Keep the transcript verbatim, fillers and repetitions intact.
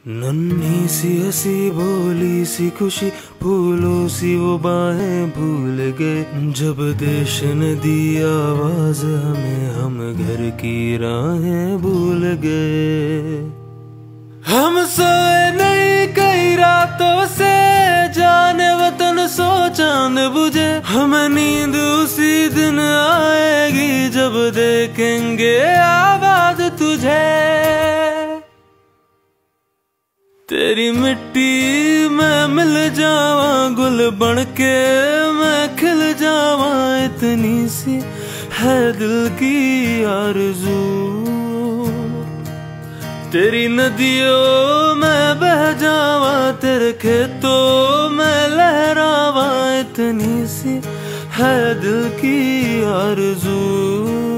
नन्ही सी हसी भोली सी खुशी फूलों सी वो बाहें भूल गए। जब देश ने दी आवाज हमें हम घर की राहें भूल गए। हम सोए नहीं कई रातों से जाने वतन सो चांद बुझे। हमें नींद उसी दिन आएगी जब देखेंगे आबाद तुझे। तेरी मिट्टी में मिल जावा गुल बनके मैं खिल जावा। इतनी सी है दिल की आरज़ू। तेरी नदियों में बह जावा तेरे खेतों में लहरावा। इतनी सी है दिल की आरज़ू।